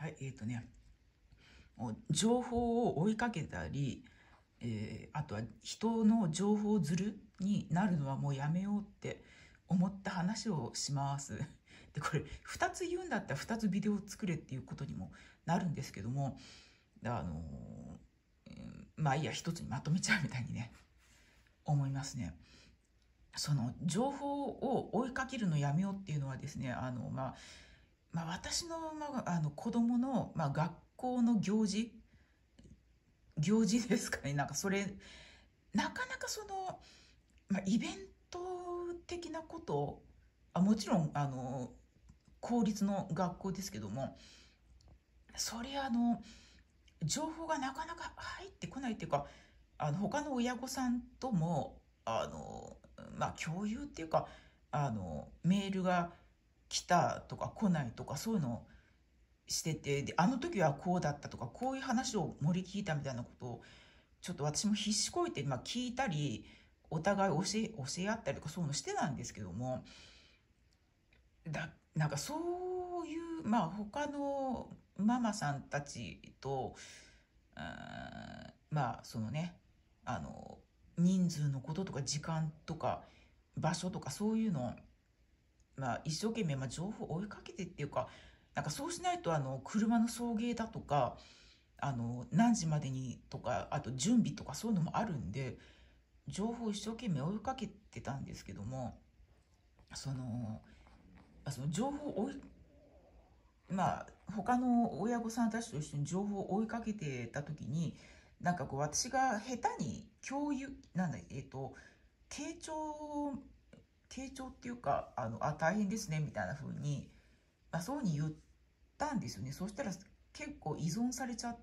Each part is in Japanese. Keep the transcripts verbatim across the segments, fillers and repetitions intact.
はい、えっ、とね、もう情報を追いかけたり、えーあとは人の情報ずるになるのはもうやめようって思った話をします。で、これふたつ言うんだったらふたつビデオを作れっていうことにもなるんですけども、あのーうんまあいいや、ひとつにまとめちゃうみたいにね、思いますね。その情報を追いかけるのやめようっていうのはですね、あの、まあ、まあ私の、まあ、あの子供の、まあ、学校の行事、行事ですかね。なんかそれ、なかなかその、まあ、イベント的なことあ、もちろん、あの、公立の学校ですけども、それあの、情報がなかなか入ってこないっていうか、あの、他の親御さんとも、あの、まあ、共有っていうか、あの、メールが来たとか来ないとか、そういうのをしてて、で、あの時はこうだったとか、こういう話を盛り聞いたみたいなことを、ちょっと私も必死こいて、まあ、聞いたり、お互い教え、教え合ったりとかそういうのしてたんですけども、だ、なんかそういう、まあ他のママさんたちと、あーまあそのね、あの、人数のこととか時間とか場所とかそういうのを、まあ一生懸命、まあ、情報を追いかけてっていうか、なんかそうしないとあの、車の送迎だとか、あの、何時までにとか、あと準備とかそういうのもあるんで、情報を一生懸命追いかけてたんですけども、その、その情報を追い、まあ、他の親御さんたちと一緒に情報を追いかけてた時に、なんかこう私が下手に共有、なんだ、えっと、傾聴、傾聴っていうか、あの、あ、大変ですね、みたいな風に、まあ、そういうふうに言ったんですよね。そしたら結構依存されちゃって、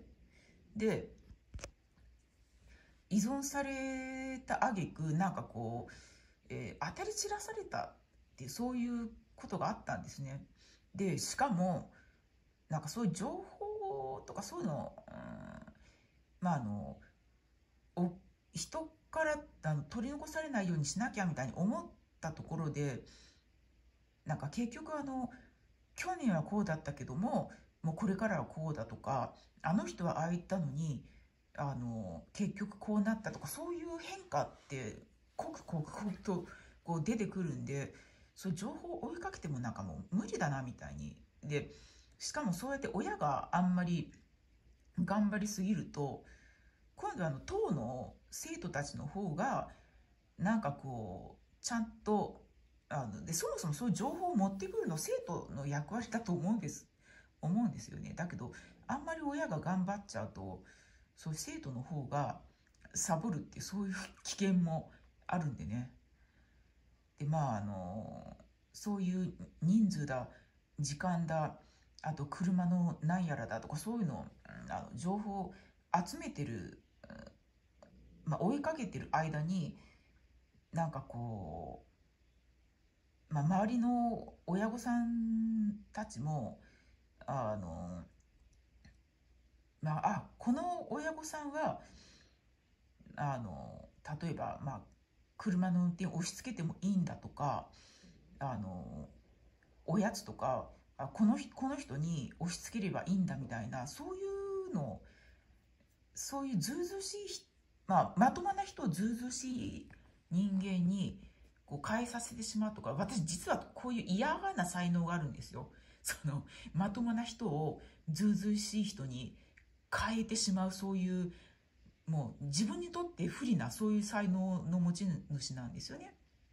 で、依存された挙句、なんかこう、えー当たり散らされたっていうそういうことがあったんですね。でしかもなんかそういう情報とかそういうの、うん、まああのお人からあの取り残されないようにしなきゃみたいに思ったところで、なんか結局あの去年はこうだったけどももうこれからはこうだとか、あの人はああ言ったのにあの結局こうなったとか、そういう変化って刻々刻とこう出てくるんで、そういう情報を追いかけてもなんかもう無理だなみたいに。でしかもそうやって親があんまり頑張りすぎると、今度はあの当の生徒たちの方がなんかこうちゃんとあのでそもそもそういう情報を持ってくるの生徒の役割だと思うんです思うんですよね。だけどあんまり親が頑張っちゃうと、そういう生徒の方がサボるっていうそういう危険もあるんでね。でまああのそういう人数だ時間だ、あと車のなんやらだとかそういうのを、うんあの情報を集めてる、まあ、追いかけてる間になんかこう、まあ、周りの親御さんたちもあの、まあ、あこの親御さんはあの例えば、まあ、車の運転を押し付けてもいいんだとか、あのおやつとか、あこのこの人に押し付ければいいんだみたいな、そういうの、そういうずうずうしい、まあ、まともな人をずうずうしい人間にこう変えさせてしまうとか、私実はこういう嫌な才能があるんですよ。そのまともな人をずうずうしい人に変えてしまう、そういうもう自分にとって不利なそういう才能の持ち主なんですよね。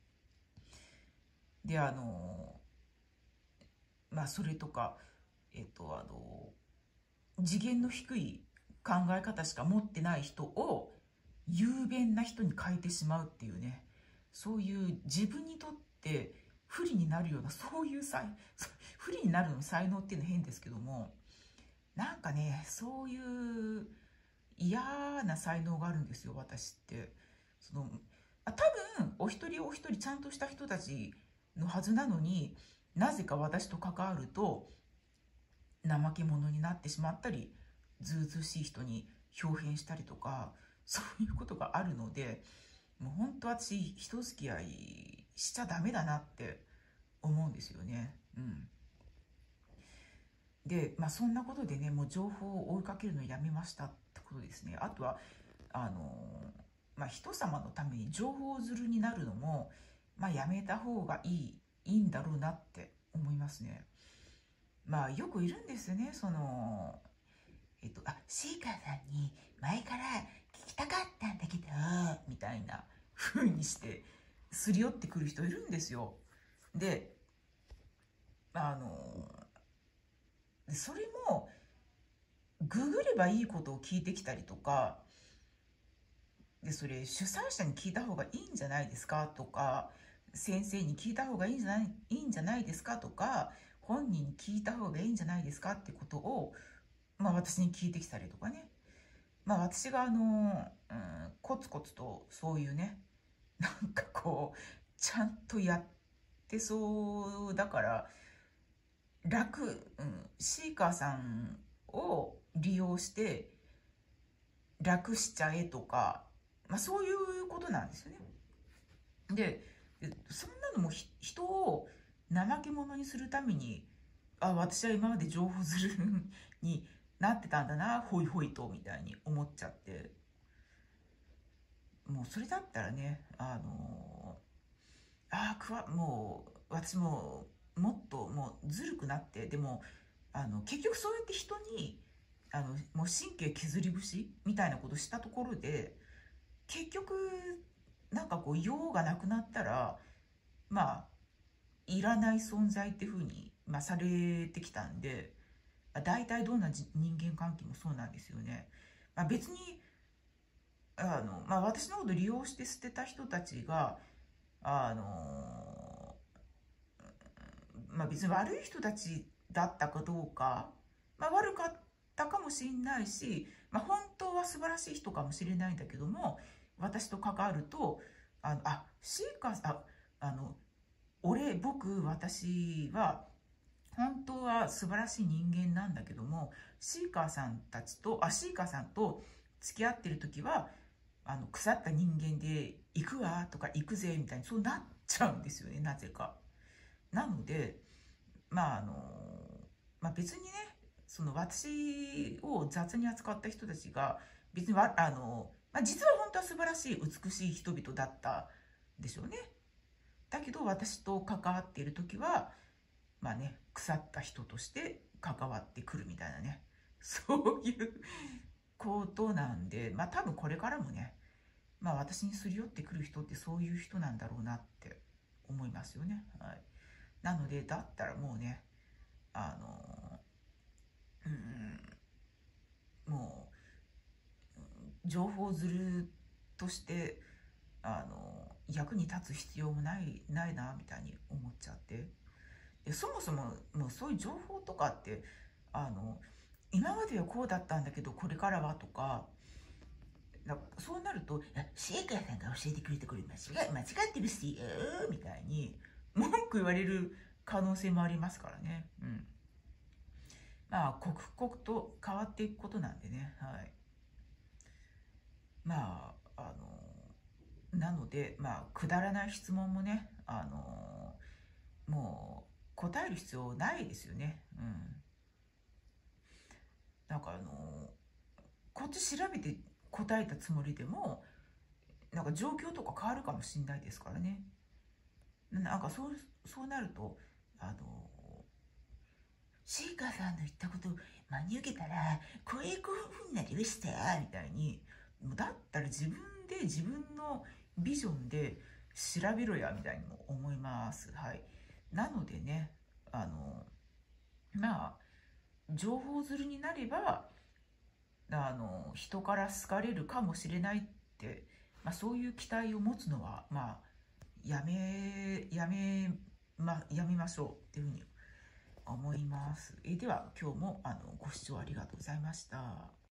であのまあそれとか、えっとあの次元の低い考え方しか持ってない人を雄弁な人に変えてしまうっていうね、そういう自分にとって不利になるようなそういう才不利になるの才能っていうのは変ですけども、なんかねそういう嫌な才能があるんですよ私って。そのあ多分お一人お一人ちゃんとした人たちのはずなのに、なぜか私と関わると怠け者になってしまったり、ずうずうしい人に表変したりとか、そういうことがあるので、もう本当私人付き合いしちゃダメだなって思うんですよね。うん。 で、まあ、そんなことでね、もう情報を追いかけるのをやめましたってことですね。あとは、あのまあ、人様のために情報ずるになるのも、まあ、やめた方がいい、いいんだろうなって思いますね。まあ、よくいるんですよね、その、えっと、あ、シーカーさんに前から聞きたかったんだけど、みたいな風にして、すり寄ってくる人いるんですよ。で、あの、それも、ググればいいことを聞いてきたりとか、で、それ主催者に聞いた方がいいんじゃないですかとか、先生に聞いた方がいいんじゃない、いいんじゃないですかとか、本人に聞いた方がいいんじゃないですかってことを、まあ私に聞いてきたりとかね。まあ私があの、うん、コツコツとそういうね、なんかこう、ちゃんとやってそうだから、楽、うん、シーカーさんを利用して楽しちゃえとか、まあそういうことなんですよね。で、でそんなのもひ人を怠け者にするために、あ、私は今まで情報ずるになってたんだな、ほいほいと、みたいに思っちゃって、もうそれだったらね、あのああ、くわ、もう、私も、もっともうずるくなって、でも、あの、結局そうやって人に、あの、もう神経削り節みたいなことしたところで、結局、なんかこう、用がなくなったら、まあ、いらない存在っていうふうに、まあ、されてきたんで、まあ、大体どんなじ人間関係もそうなんですよね。まあ、別に、あの、まあ、私のこと利用して捨てた人たちが、あの、まあ別に悪い人たちだったかどうか、まあ悪かったかもしれないし、まあ本当は素晴らしい人かもしれないんだけども、私と関わると、あの、あ、シーカーさん、あ、あの、俺、僕、私は、本当は素晴らしい人間なんだけども、シーカーさんたちと、あ、シーカーさんと付き合ってる時は、あの、腐った人間で、行くわとか行くぜみたいに、そうなっちゃうんですよね、なぜか。なので、まああの、まあ、別にね、その私を雑に扱った人たちが別にわあの、まあ、実は本当は素晴らしい美しい人々だったでしょうね。だけど私と関わっている時はまあね、腐った人として関わってくるみたいなね、そういうことなんで、まあ多分これからもね、まあ私にすり寄ってくる人ってそういう人なんだろうなって思いますよね。はい。なので、だったらもうね、あの、うん、もう、情報ずるとして、あの、役に立つ必要もない、ないな、みたいに思っちゃって。で、そもそも、もうそういう情報とかって、あの、今まではこうだったんだけど、これからはとか、なそうなると、シェイカーさんが教えてくれてこれ間違い、間違ってるし、うーみたいに文句言われる可能性もありますからね。うん。まあ、刻々と変わっていくことなんでね。はい。まあ、あの、なので、まあ、くだらない質問もね、あの、もう答える必要ないですよね。うん。なんかあの、こっち調べて答えたつもりでも、なんか状況とか変わるかもしれないですからね。なんかそう、そうなると、あの、シーカーさんの言ったことを真に受けたら、こういう風になりましたみたいに、もうだったら自分で自分のビジョンで調べろやみたいにも思います。はい。なのでね、あの、まあ、情報ずるになれば、あの、人から好かれるかもしれないって、まあそういう期待を持つのは、まあ、やめ、やめ、ま、やめましょうっていうふうに思います。えでは今日もあのご視聴ありがとうございました。